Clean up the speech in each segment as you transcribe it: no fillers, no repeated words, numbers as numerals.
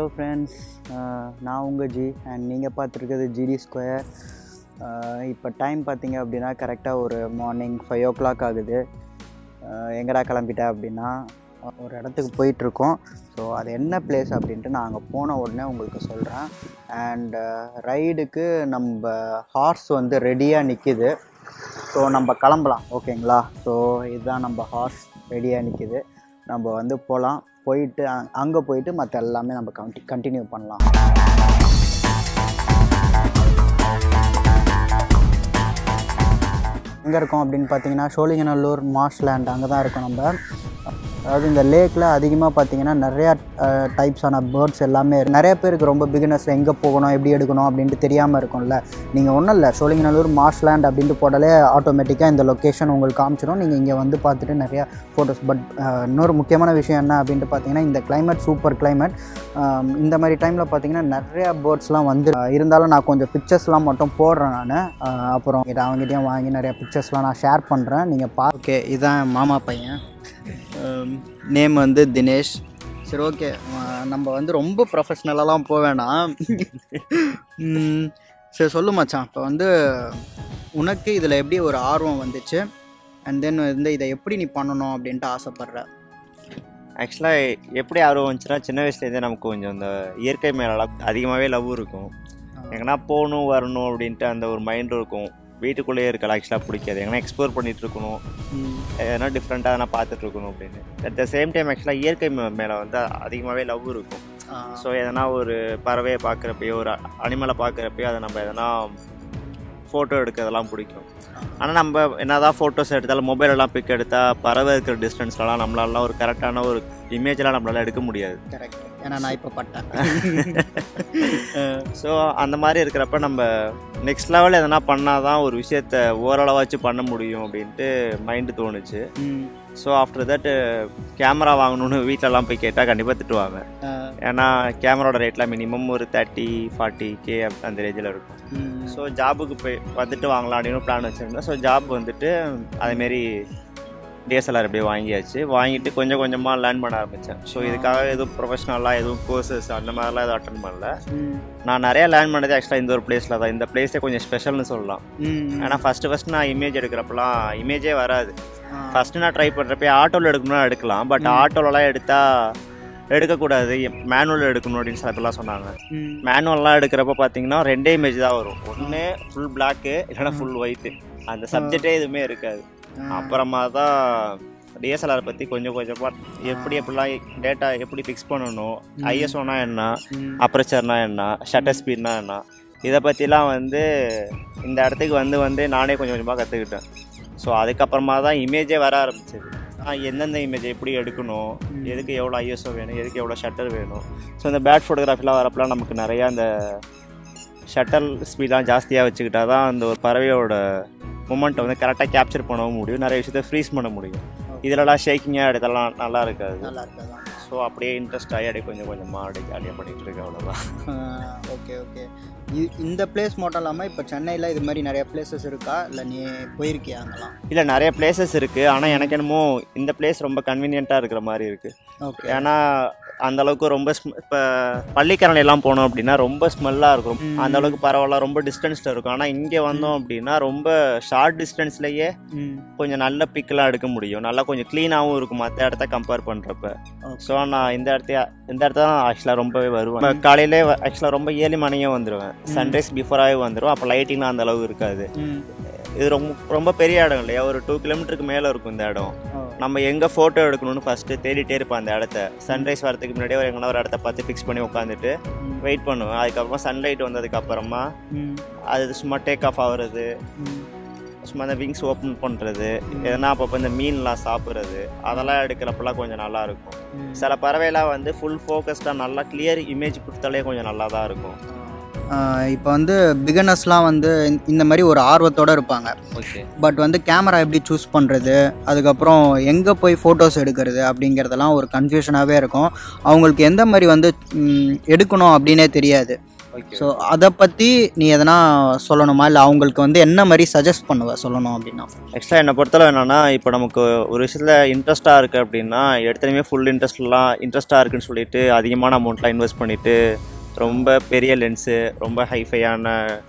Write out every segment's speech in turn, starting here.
Friends, நான் உங்கள் G and நீங்கள் பார்த்துருக்கிறது ஜிடி ஸ்கொயர். இப்போ டைம் பார்த்தீங்க அப்படின்னா கரெக்டாக ஒரு மார்னிங் 5 o'clock ஆகுது. எங்கடா கிளம்பிட்டேன் அப்படின்னா ஒரு இடத்துக்கு போயிட்டுருக்கோம். ஸோ அது என்ன பிளேஸ் அப்படின்ட்டு நான் அங்கே போன உடனே உங்களுக்கு சொல்கிறேன். அண்ட் ரைடுக்கு நம்ம ஹார்ஸ் வந்து ரெடியாக நிற்கிது. ஸோ நம்ம கிளம்பலாம், ஓகேங்களா? ஸோ இதுதான் நம்ம ஹார்ஸ் ரெடியாக நிற்கிது. நம்ம வந்து போகலாம். போயிட்டு அங்கே போயிட்டு மற்ற எல்லாமே நம்ம கண்டினியூ பண்ணலாம். எங்கே இருக்கோம் அப்படின்னு பார்த்தீங்கன்னா சோழிங்கநல்லூர் மார்ஷ்லேண்ட் அங்கே தான் இருக்கோம் நம்ம. அதாவது இந்த லேக்கில் அதிகமாக பார்த்தீங்கன்னா நிறையா டைப்ஸான பேர்ட்ஸ் எல்லாமே நிறைய பேருக்கு ரொம்ப பிகினர்ஸ் எங்கே போகணும் எப்படி எடுக்கணும் அப்படின்ட்டு தெரியாமல் இருக்கும்ல. நீங்கள் ஒன்றும் இல்லை, சோழிங்கநல்லூர் மார்ஷ்லேண்ட் அப்படின்ட்டு போட்டாலே ஆட்டோமேட்டிக்காக இந்த லொக்கேஷன் உங்களுக்கு காமிச்சிடும். நீங்கள் இங்கே வந்து பார்த்துட்டு நிறையா ஃபோட்டோஸ். பட் இன்னொரு முக்கியமான விஷயம் என்ன அப்படின்ட்டு பார்த்தீங்கன்னா இந்த கிளைமேட் சூப்பர் கிளைமேட். இந்த மாதிரி டைமில் பார்த்தீங்கன்னா நிறையா பேர்ட்ஸ்லாம் வந்து இருந்தாலும் நான் கொஞ்சம் பிக்சர்ஸ்லாம் மட்டும் போடுறேன் நான். அப்புறம் அவங்ககிட்டயும் வாங்கி நிறையா பிக்சர்ஸ்லாம் நான் ஷேர் பண்ணுறேன். நீங்கள் ஓகே, இதுதான் மாமா பையன். நேம் வந்து தினேஷ். சரி, ஓகே, நம்ம வந்து ரொம்ப ப்ரொஃபஷ்னலாலாம் போவேணாம். சரி சொல்லு மச்சான், இப்போ வந்து உனக்கு இதில் எப்படி ஒரு ஆர்வம் வந்துச்சு? அண்ட் தென் வந்து இதை எப்படி நீ பண்ணணும் அப்படின்ட்டு ஆசைப்பட்ற? ஆக்சுவலாக எப்படி ஆர்வம் வந்துச்சுன்னா, சின்ன வயசுலேருந்தே நமக்கு கொஞ்சம் இந்த இயற்கை மேலெலாம் அதிகமாகவே லவ் இருக்கும். எங்கன்னா போகணும் வரணும் அப்படின்ட்டு அந்த ஒரு மைண்ட் இருக்கும். வீட்டுக்குள்ளேயே இருக்கலாம் ஆக்சுவலாக பிடிக்காது. எங்கன்னா எக்ஸ்ப்ளோர் பண்ணிகிட்டு இருக்கணும், எதனா டிஃப்ரெண்ட்டாக எதனா பார்த்துட்டு இருக்கணும் அப்படின்னு. அட் த சேம் டைம் ஆக்சுவலாக இயற்கை மேலே வந்து அதிகமாகவே லவ் இருக்கும். ஸோ எதனா ஒரு பறவையை பார்க்குறப்பையோ ஒரு அனிமலை பார்க்குறப்பையோ அதை நம்ம எதனா ஃபோட்டோ எடுக்கிறதெல்லாம் பிடிக்கும். ஆனால் நம்ம என்ன தான் ஃபோட்டோஸ் எடுத்தாலும் மொபைலெல்லாம் பிக் எடுத்தால் பறவை இருக்கிற டிஸ்டன்ஸ்லாம் நம்மளாலாம் ஒரு கரெக்டான ஒரு இமேஜெலாம் நம்மளால எடுக்க முடியாது. கரெக்ட், ஏன்னா நான் இப்போ பட்டேன். ஸோ அந்த மாதிரி இருக்கிறப்ப நம்ம நெக்ஸ்ட் லெவல் எதனா பண்ணால் தான் ஒரு விஷயத்த ஓரளவாச்சும் பண்ண முடியும் அப்படின்ட்டு மைண்டு தோணுச்சு. ஸோ ஆஃப்டர் தட் கேமரா வாங்கணுன்னு வீட்டிலலாம் போய் கேட்டால் கண்டிப்பாக திட்டுவாங்க. ஏன்னா கேமராவோட ரேட்லாம் மினிமம் ஒரு 30-40K அந்த ரேஞ்சில் இருக்கும். ஸோ ஜாபுக்கு போய் வந்துட்டு வாங்கலாம் அப்படின்னு பிளான் வச்சுருந்தேன். ஸோ ஜாப் வந்துட்டு அதேமாரி DSLR அப்படியே வாங்கிட்டு கொஞ்சம் கொஞ்சமாக லேர்ன் பண்ண ஆரம்பித்தேன். ஸோ இதுக்காக எதுவும் ப்ரொஃபஷ்னலாக எதுவும் கோர்சஸ் அந்த மாதிரிலாம் எதுவும் அட்டன் பண்ணல. நான் நிறையா லேர்ன் பண்ணது ஆக்சுவலாக இந்த ஒரு பிளேஸில் தான். இந்த பிளேஸே கொஞ்சம் ஸ்பெஷல்னு சொல்லலாம். ஏன்னா ஃபஸ்ட்டு நான் இமேஜ் எடுக்கிறப்பெல்லாம் இமேஜே வராது. ஃபஸ்ட்டு நான் ட்ரை பண்ணுறப்ப ஆட்டோவில் எடுக்கணும்னா எடுக்கலாம். பட் ஆட்டோலலாம் எடுக்கக்கூடாது, மேனுவல் எடுக்கணும் அப்படின்னு சில பேர்லாம் சொன்னாங்க. மேனுவல்லாம் எடுக்கிறப்ப பார்த்தீங்கன்னா 2 இமேஜ் தான் வரும். ஒன்று ஃபுல் பிளாக்கு, இல்லைன்னா ஃபுல் ஒயிட்டு. அந்த சப்ஜெக்டே எதுவுமே இருக்காது. அப்புறமா தான் DSLR பற்றி கொஞ்சம் கொஞ்சமாக எப்படிலாம் டேட்டா எப்படி ஃபிக்ஸ் பண்ணணும், ISOனா என்ன, அப்ரச்சர்னா என்ன, ஷட்டர் ஸ்பீட்னா என்ன, இதை பற்றிலாம் வந்து இந்த இடத்துக்கு வந்து நானே கொஞ்சம் கொஞ்சமாக கற்றுக்கிட்டேன். ஸோ அதுக்கப்புறமா தான் இமேஜே வர ஆரம்பிச்சது. எந்தெந்த இமேஜ் எப்படி எடுக்கணும், எதுக்கு எவ்வளோ ISO வேணும், எதுக்கு எவ்வளோ ஷட்டர் வேணும். ஸோ இந்த பேட் ஃபோட்டோகிராஃபிலாம் வரப்பெல்லாம் நமக்கு நிறையா அந்த ஷட்டர் ஸ்பீடெலாம் ஜாஸ்தியாக வச்சுக்கிட்டா தான் அந்த ஒரு பறவையோட மூமெண்ட்டை வந்து கரெக்டாக கேப்சர் பண்ணவும் முடியும், நிறைய விஷயத்தை ஃப்ரீஸ் பண்ண முடியும். இதிலலாம் ஷேக்கிங்காக எடுத்தலாம் நல்லா இருக்காது. ஸோ அப்படியே இன்ட்ரெஸ்ட் ஆகி அப்படியே கொஞ்சம் கொஞ்சமாக அப்படியே ஜாலியாக பண்ணிகிட்டு இருக்கேன், அவ்வளோதான். Okay okay. இந்த பிளேஸ் மட்டும் இல்லாமல் இப்போ சென்னையில் இது மாதிரி நிறைய பிளேசஸ் இருக்கா, இல்லை நீ போயிருக்கியா அங்கெல்லாம்? இல்லை, நிறைய பிளேசஸ் இருக்குது. ஆனால் எனக்கு என்னமோ இந்த பிளேஸ் ரொம்ப கன்வீனியண்ட்டாக இருக்கிற மாதிரி இருக்குது. ஓகே. ஏன்னா அந்தளவுக்கு ரொம்ப இப்போ பள்ளிக்கரணையெல்லாம் போனோம் அப்படின்னா ரொம்ப ஸ்மெல்லாக இருக்கும். அந்தளவுக்கு பரவாயில்ல, ரொம்ப டிஸ்டன்ஸில் இருக்கும். ஆனால் இங்கே வந்தோம் அப்படின்னா ரொம்ப ஷார்ட் டிஸ்டன்ஸ்லேயே கொஞ்சம் நல்ல பிக்கெலாம் எடுக்க முடியும். நல்லா கொஞ்சம் க்ளீனாகவும் இருக்கும் மற்ற இடத்த கம்பேர் பண்ணுறப்ப. ஸோ நான் இந்த இடத்த தான் ஆக்சுவலாக ரொம்பவே வருவேன். காலையிலே ஆக்சுவலாக ரொம்ப ஏர்லி மார்னிங்கே வந்துடுவேன். சன்ரைஸ் பிஃபோராகவே வந்துடும். அப்போ லைட்டிங்லாம் அந்த அளவு இருக்காது. இது ரொம்ப பெரிய இடம் இல்லையா, ஒரு 2 கிலோமீட்டருக்கு மேலே இருக்கும் இந்த இடம். நம்ம எங்கே ஃபோட்டோ எடுக்கணும்னு ஃபஸ்ட்டு தேடிட்டே இருப்போம் அந்த இடத்த. சன்ரைஸ் வரதுக்கு முன்னாடியே எங்கன்னா ஒரு இடத்த பார்த்து ஃபிக்ஸ் பண்ணி உட்காந்துட்டு வெயிட் பண்ணுவேன். அதுக்கப்புறமா சன்லைட் வந்ததுக்கப்புறமா அது சும்மா டேக் ஆஃப் ஆகுறது, சும்மா அந்த விங்ஸ் ஓப்பன் பண்ணுறது, எதனா அப்பப்போ இந்த மீன்லாம் சாப்பிட்றது, அதெல்லாம் எடுக்கிறப்பெல்லாம் கொஞ்சம் நல்லாயிருக்கும். சில பறவைலாம் வந்து ஃபுல் ஃபோக்கஸ்டாக நல்லா கிளியர் இமேஜ் கொடுத்தாலே கொஞ்சம் நல்லா தான் இருக்கும். இப்போ வந்து பிகினர்ஸ்லாம் வந்து இந்த மாதிரி ஒரு ஆர்வத்தோடு இருப்பாங்க. ஓகே. பட் வந்து கேமரா எப்படி சூஸ் பண்ணுறது, அதுக்கப்புறம் எங்கே போய் ஃபோட்டோஸ் எடுக்கிறது அப்படிங்கிறதெல்லாம் ஒரு கன்ஃபியூஷனாகவே இருக்கும். அவங்களுக்கு எந்த மாதிரி வந்து எடுக்கணும் அப்படின்னே தெரியாது. ஓகே. ஸோ அதை பற்றி நீ எதனா சொல்லணுமா, இல்லை அவங்களுக்கு வந்து என்ன மாதிரி சஜஸ்ட் பண்ணுவ சொல்லணும் அப்படின்னா? ஆக்சுவலாக என்னை பொறுத்தளவு என்னென்னா, இப்போ நமக்கு ஒரு விஷயத்தில் இன்ட்ரெஸ்ட்டாக இருக்குது அப்படின்னா எடுத்தனையுமே ஃபுல் இன்ட்ரெஸ்ட்டாக இருக்குன்னு சொல்லிட்டு அதிகமான அமௌண்ட்லாம் இன்வெஸ்ட் பண்ணிவிட்டு ரொம்ப பெரிய லென்ஸு, ரொம்ப ஹைஃபையான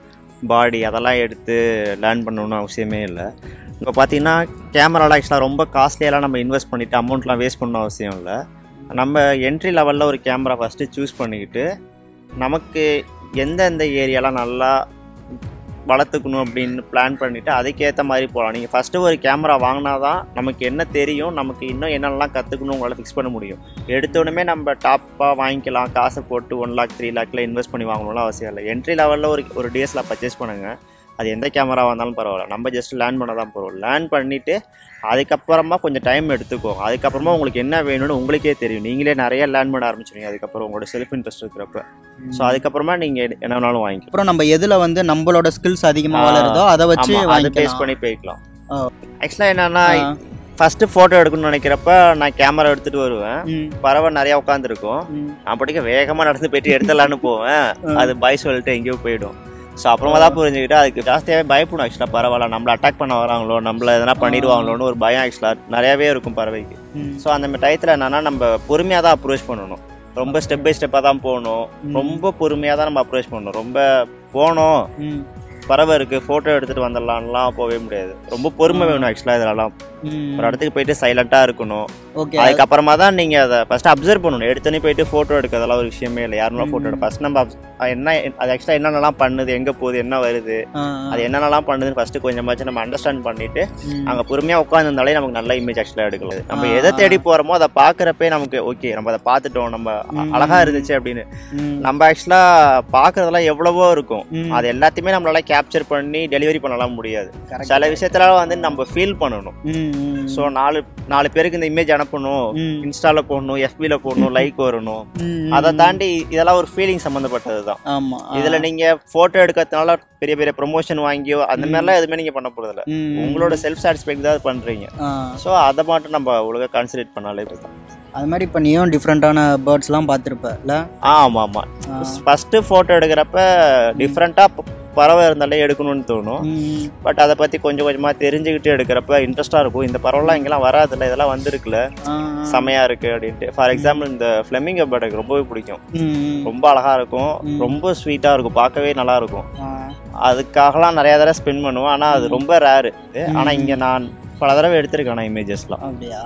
பாடி அதெல்லாம் எடுத்து லேர்ன் பண்ணணும்னு அவசியமே இல்லை. இப்போ பார்த்தீங்கன்னா கேமராலாம் ஆக்சுவலாக ரொம்ப காஸ்ட்லியெல்லாம் நம்ம இன்வெஸ்ட் பண்ணிவிட்டு அமௌண்ட்லாம் வேஸ்ட் பண்ணணும் அவசியம் இல்லை. நம்ம என்ட்ரி லெவலில் ஒரு கேமரா ஃபஸ்ட்டு சூஸ் பண்ணிக்கிட்டு நமக்கு எந்தெந்த ஏரியாலாம் நல்லா வளர்த்துக்கணும் அப்படின்னு பிளான் பண்ணிவிட்டு அதுக்கேற்ற மாதிரி போகலாம். நீங்கள் ஃபஸ்ட்டு ஒரு கேமரா வாங்கினா தான் நமக்கு என்ன தெரியும், நமக்கு இன்னும் என்னென்னலாம் கற்றுக்கணும் உங்களால் ஃபிக்ஸ் பண்ண முடியும். எடுத்தோடனே நம்ம டாப்பாக வாங்கிக்கலாம், காசை போட்டு 1 lakh 3 lakhல இன்வெஸ்ட் பண்ணி வாங்கணும்லாம் அவசியம் இல்லை. என்ட்ரி லெவலில் ஒரு DSLR பர்ச்சேஸ் பண்ணுங்கள். அது எந்த கேமராவாக இருந்தாலும் பரவாயில்ல, நம்ம ஜஸ்ட் லேர்ன் பண்ண தான் போகிறோம். லேர்ன் பண்ணிவிட்டு அதுக்கப்புறமா கொஞ்சம் டைம் எடுத்துக்கோங்க. அதுக்கப்புறமா உங்களுக்கு என்ன வேணும்னு உங்களுக்கே தெரியும். நீங்களே நிறைய லேர்ன் பண்ண ஆரம்பிச்சிடுங்க அதுக்கப்புறம் உங்களோட செல்ஃப் இன்ட்ரெஸ்ட் இருக்கிறப்ப. ஸோ அதுக்கப்புறமா நீங்கள் என்ன வேணாலும் வாங்கிக்கலாம். அப்புறம் நம்ம எதில் வந்து நம்மளோட ஸ்கில்ஸ் அதிகமாக வளருதோ அதை வச்சு அதை பேஸ் பண்ணி போய்க்கலாம். ஆக்சுவலாக என்னன்னா, ஃபஸ்ட்டு ஃபோட்டோ எடுக்கணும்னு நினைக்கிறப்ப நான் கேமரா எடுத்துகிட்டு வருவேன். பறவை நிறையா உட்காந்துருக்கும். நான் படிக்க வேகமாக நடந்து போயிட்டு எடுத்துடலான்னு போவேன். அது பாய் சொல்லிட்டு எங்கேயோ போயிடும். ஸோ அப்புறமா தான் புரிஞ்சுக்கிட்டு அதுக்கு ஜாஸ்தியாகவே பயப்படும். ஆக்சுவலாக பரவாயில்ல, நம்மளை அட்டாக் பண்ண வராங்களோ, நம்மளை எதனா பண்ணிடுவாங்களோன்னு ஒரு பயம் ஆக்சுவலாக நிறையாவே இருக்கும் பறவைக்கு. ஸோ அந்த டயத்தில் என்னன்னா நம்ம பொறுமையாக தான் அப்ரோச் பண்ணணும். ரொம்ப ஸ்டெப் பை ஸ்டெப்பாக தான் போகணும். ரொம்ப பொறுமையாக தான் நம்ம அப்ரோச் பண்ணணும். ரொம்ப போனோம் பறவை இருக்குது ஃபோட்டோ எடுத்துகிட்டு வந்துடலான்லாம் போகவே முடியாது. ரொம்ப பொறுமை வேணும் ஆக்சுவலாக இதெல்லாம். ஒரு இடத்துக்கு போயிட்டு சைலண்டாக இருக்கணும். அதுக்கப்புறமா தான் நீங்கள் அதை ஃபஸ்ட்டு அப்சர்வ் பண்ணணும். எடுத்தோன்னே போயிட்டு ஃபோட்டோ எடுக்கிறதெல்லாம் ஒரு விஷயமே இல்லை. யாருனாலும் ஃபோட்டோ எடுக்க ஃபஸ்ட் நம்ம என்ன அது ஆக்சுவலாக என்னென்னலாம் பண்ணுது, எங்கே போகுது, என்ன வருது, அது என்னென்னலாம் பண்ணுதுன்னு ஃபஸ்ட்டு கொஞ்சமாச்சும் நம்ம அண்டர்ஸ்டாண்ட் பண்ணிவிட்டு அங்கே பொறுமையாக உட்காந்துருந்தாலே நமக்கு நல்ல இமேஜ் ஆக்சுவலாக எடுக்கலாம். நம்ம எதை தேடி போகிறோமோ அதை பார்க்குறப்பே நமக்கு ஓகே நம்ம அதை பார்த்துட்டோம், நம்ம அழகாக இருந்துச்சு அப்படின்னு. நம்ம ஆக்சுவலாக பார்க்குறதெல்லாம் எவ்வளவோ இருக்கும். அது எல்லாத்தையுமே நம்மளால கேப்சர் பண்ணி டெலிவரி பண்ணலாம் முடியாது. சில விஷயத்துல வந்து நம்ம ஃபீல் பண்ணணும். ஸோ நாலு பேருக்கு இந்த இமேஜ் அனுப்பணும், இன்ஸ்டால போடணும், FBல போடணும், லைக் வரணும். அதை தாண்டி இதெல்லாம் ஒரு ஃபீலிங் சம்மந்தப்பட்டது தான். இதுல நீங்க போட்டோ எடுக்கிறதுனால பெரிய பெரிய ப்ரொமோஷன் வாங்கியோ அந்த மாதிரிலாம் எதுவுமே நீங்க பண்ண போறதில்ல. உங்களோட செல்ஃப் சாட்டிஸ்ஃபேக்ட் தான் பண்றீங்க. ஸோ அதை மட்டும் நம்ம ஒழுங்காக கான்சன்ட்ரேட் பண்ணாலே தான். அது மாதிரி இப்போ நீயும் டிஃப்ரெண்ட்டான பேர்ட்ஸ்லாம் பார்த்துருப்ப இல்லை? ஆமாம். ஃபஸ்ட்டு ஃபோட்டோ எடுக்கிறப்ப டிஃப்ரெண்ட்டாக பறவை இருந்தாலே எடுக்கணும்னு தோணும். பட் அதை பற்றி கொஞ்சம் கொஞ்சமாக தெரிஞ்சுக்கிட்டு எடுக்கிறப்ப இன்ட்ரெஸ்டாக இருக்கும். இந்த பறவைலாம் இங்கெல்லாம் வராதுல்ல, இதெல்லாம் வந்துருக்குல்ல, செமையாக இருக்குது அப்படின்ட்டு. ஃபார் எக்ஸாம்பிள் இந்த ஃப்ளெமிங்கோ பேர்ட் எனக்கு ரொம்பவே பிடிக்கும். ரொம்ப அழகாக இருக்கும், ரொம்ப ஸ்வீட்டாக இருக்கும், பார்க்கவே நல்லா இருக்கும். அதுக்காகலாம் நிறையா தடவை ஸ்பெண்ட் பண்ணுவேன். ஆனால் அது ரொம்ப ரேரு. ஆனால் இங்கே நான் பல தடவை எடுத்திருக்கேன் நான் இமேஜஸ்லாம். அப்படியா?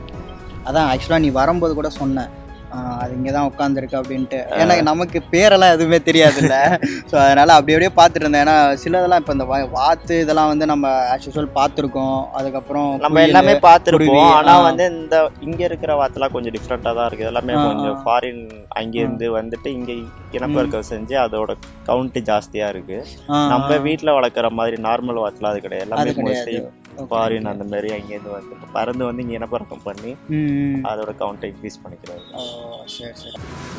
அதான் ஆக்சுவலாக நீ வரும்போது கூட சொன்னேன் அது இங்கே தான் உட்காந்துருக்கு அப்படின்ட்டு. ஏன்னா நமக்கு பேரெல்லாம் எதுவுமே தெரியாதுல்ல. ஸோ அதனால் அப்படியே பார்த்துட்டு இருந்தேன். ஏன்னா சிலதெல்லாம் இப்போ இந்த வாத்து இதெல்லாம் வந்து நம்ம ஆஸ் யூஸ்வல் பார்த்துருக்கோம். அதுக்கப்புறம் நம்ம எல்லாமே பார்த்துருப்போம். ஆனால் வந்து இந்த இங்கே இருக்கிற வாத்துலாம் கொஞ்சம் டிஃப்ரெண்ட்டாக தான் இருக்குது. எல்லாமே கொஞ்சம் ஃபாரின் அங்கேருந்து வந்துட்டு இங்கே இனப்பெருக்கம் செஞ்சு அதோட கவுண்ட் ஜாஸ்தியாக இருக்குது. நம்ம வீட்டில் வளர்க்குற மாதிரி நார்மல் வாத்துலாம் அது கிடையாது. எல்லாமே மோஸ்ட்லி ஃபாரின் அந்த மாதிரி அங்கேருந்து வந்து பறந்து வந்து இங்கே இனப்பெருக்கம் பண்ணி அதோட கவுண்ட்டை இன்க்ரீஸ் பண்ணிக்கிறாங்க. சரி.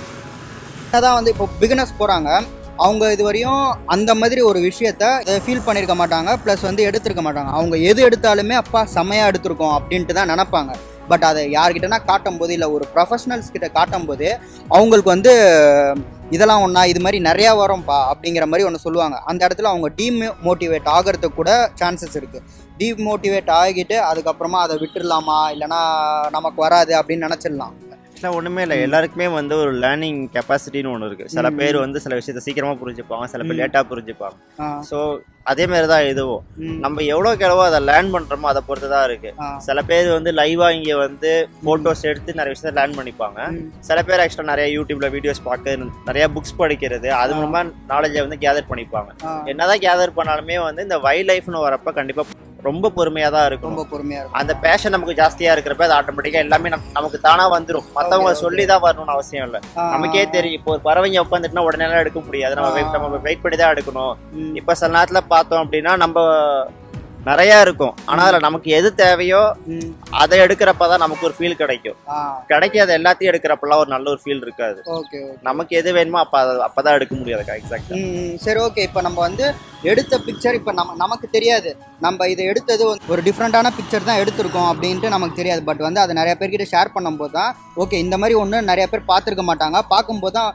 அதான் வந்து இப்போ பிகினர்ஸ் போகிறாங்க, அவங்க இதுவரையும் அந்த மாதிரி ஒரு விஷயத்த ஃபீல் பண்ணியிருக்க மாட்டாங்க, ப்ளஸ் வந்து எடுத்திருக்க மாட்டாங்க. அவங்க எது எடுத்தாலுமே அப்பா செம்மையாக எடுத்திருக்கோம் அப்படின்ட்டு தான் நினப்பாங்க. பட் அதை யார்கிட்டனா காட்டும் போது, இல்லை ஒரு ப்ரொஃபஷனல்ஸ் கிட்ட காட்டும் போது அவங்களுக்கு வந்து இதெல்லாம் ஒன்றா இது மாதிரி நிறையா வரும்பா அப்படிங்கிற மாதிரி ஒன்று சொல்லுவாங்க. அந்த இடத்துல அவங்க டீமோட்டிவேட் ஆகிறதுக்கு கூட சான்சஸ் இருக்குது. டீமோட்டிவேட் ஆகிட்டு அதுக்கப்புறமா அதை விட்டுடலாமா, இல்லைனா நமக்கு வராது அப்படின்னு நினச்சிடலாம். ஒன்றுமே இல்லை, எல்லாருக்குமே வந்து ஒரு லேர்னிங் கெப்பாசிட்டின்னு ஒன்று இருக்குது. சில பேர் வந்து சில விஷயத்த சீக்கிரமாக புரிஞ்சுப்பாங்க, சில பேர் லேட்டாக புரிஞ்சுப்பாங்க. ஸோ அதே மாதிரி தான் இதுவும் நம்ம எவ்வளோக்கு அதை லேர்ன் பண்ணுறோமோ அதை பொறுத்து தான் இருக்குது. சில பேர் வந்து லைவாக இங்கே வந்து ஃபோட்டோஸ் எடுத்து நிறைய விஷயத்த லேர்ன் பண்ணிப்பாங்க. சில பேர் ஆக்சுவலாக நிறைய யூடியூப்ல வீடியோஸ் பார்க்க, நிறைய புக்ஸ் படிக்கிறது, அது மூலமாக நாலேஜை வந்து கேதர் பண்ணிப்பாங்க. என்னதான் கேதர் பண்ணாலுமே வந்து இந்த வைல்ட் லைஃப்னு வரப்போ கண்டிப்பாக ரொம்ப பொறுமையாக தான் இருக்கும். ரொம்ப பொறுமையாக இருக்கும். அந்த பேஷன் நமக்கு ஜாஸ்தியாக இருக்கிறப்ப அது ஆட்டோமேட்டிக்காக எல்லாமே நமக்கு தானாக வந்துடும். மற்றவங்க சொல்லி தான் வரணும்னு அவசியம் இல்லை. நமக்கே தெரியும். இப்போ ஒரு பறவைங்க உட்காந்துட்டுனா உடனே எடுக்க முடியாது, நம்ம வெயிட் பண்ணி தான் எடுக்கணும். இப்போ சில நேரத்தில் பார்த்தோம் அப்படின்னா நம்ம நிறைய இருக்கும். ஆனால் அதில் நமக்கு எது தேவையோ அதை எடுக்கிறப்பதான் நமக்கு ஒரு ஃபீல் கிடைக்கும். கிடைக்காத எல்லாத்தையும் எடுக்கிறப்பெல்லாம் ஒரு நல்ல ஒரு ஃபீல் இருக்காது. நமக்கு எது வேணுமோ அப்பதான் எடுக்க முடியாது. எக்ஸாக்டா. சரி, ஓகே. இப்போ நம்ம வந்து எடுத்த பிக்சர் இப்போ நமக்கு தெரியாது, நம்ம இதை எடுத்தது ஒரு டிஃப்ரெண்டான பிக்சர் தான் எடுத்திருக்கோம் அப்படின்ட்டு நமக்கு தெரியாது. பட் வந்து அதை நிறைய பேர்கிட்ட ஷேர் பண்ணும்போது தான் ஓகே இந்த மாதிரி ஒன்று நிறைய பேர் பார்த்துருக்க மாட்டாங்க. பார்க்கும்போது தான்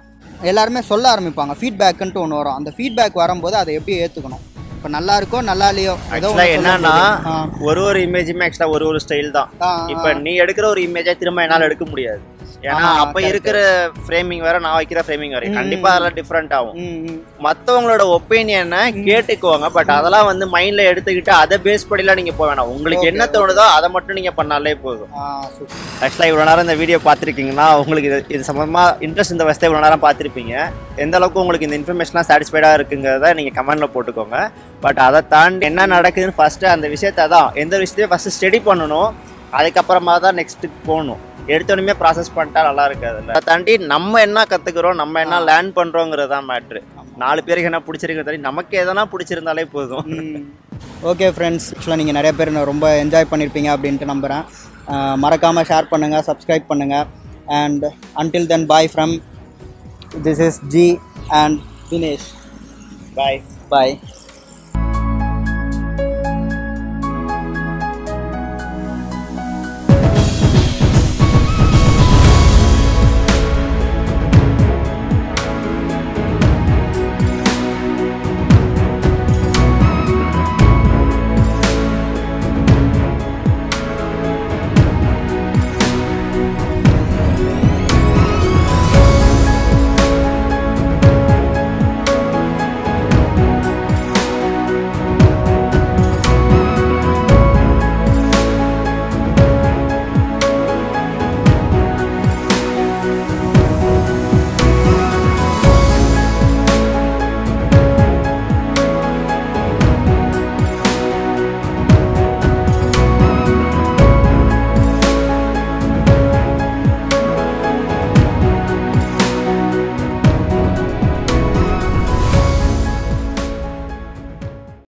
எல்லாருமே சொல்ல ஆரம்பிப்பாங்க, ஃபீட்பேக்குன்ட்டு ஒன்று வரும். அந்த ஃபீட்பேக் வரும்போது அதை எப்படி ஏற்றுக்கணும்? இப்போ நல்லா இருக்கோ நல்லா இல்லையோ, ஆக்சுவலாக என்னன்னா ஒரு இமேஜுமே ஆக்சுவலாக ஒரு ஸ்டைல் தான். இப்போ நீ எடுக்கிற ஒரு இமேஜை திரும்ப என்னால் எடுக்க முடியாது. ஏன்னா அப்போ இருக்கிற ஃப்ரேமிங் வேற, நான் வைக்கிற ஃப்ரேமிங் வேற, கண்டிப்பாக அதெல்லாம் டிஃப்ரெண்ட் ஆகும். மற்றவங்களோட ஒப்பீனியனை கேட்டுக்குவாங்க, பட் அதெல்லாம் வந்து மைண்டில் எடுத்துக்கிட்டு அதை பேஸ் படிலாம் நீங்கள் போக வேணாம். உங்களுக்கு என்ன தோணுதோ அதை மட்டும் நீங்கள் பண்ணாலே போதும். ஆக்சுவலாக இவ்வளோ நேரம் இந்த வீடியோ பார்த்துருக்கீங்கன்னா உங்களுக்கு இது சம்மந்தமாக இன்ட்ரெஸ்ட் இந்த வசதி இவ்வளோ நேரம் பார்த்துருப்பீங்க. எந்த அளவுக்கு உங்களுக்கு இந்த இன்ஃபர்மேஷன்லாம் சாட்டிஸ்ஃபைடாக இருக்குங்கிறத நீங்கள் கமெண்ட்டில் போட்டுக்கோங்க. பட் அதை தாண்டி என்ன நடக்குதுன்னு ஃபஸ்ட்டு அந்த விஷயத்தை தான் எந்த விஷயத்தையும் ஃபஸ்ட்டு ஸ்டடி பண்ணணும், அதுக்கப்புறமா தான் நெக்ஸ்ட்டுக்கு போகணும். எடுத்தோடனே ப்ராசஸ் பண்ணிட்டா நல்லா இருக்காது. அதை தாண்டி நம்ம என்ன கற்றுக்குறோம், நம்ம என்ன லேர்ன் பண்ணுறோங்கிறது தான் மேட்ரு. 4 பேருக்கு என்ன பிடிச்சிருக்கிறது தாண்டி நமக்கு எதனா பிடிச்சிருந்தாலே போதும். ஓகே ஃப்ரெண்ட்ஸ், ஆக்சுவலாக நீங்கள் நிறைய பேர் ரொம்ப என்ஜாய் பண்ணியிருப்பீங்க அப்படின்ட்டு நம்புகிறேன். மறக்காமல் ஷேர் பண்ணுங்கள், சப்ஸ்கிரைப் பண்ணுங்கள். And until then, bye from this is G and Dinesh. Bye. Bye.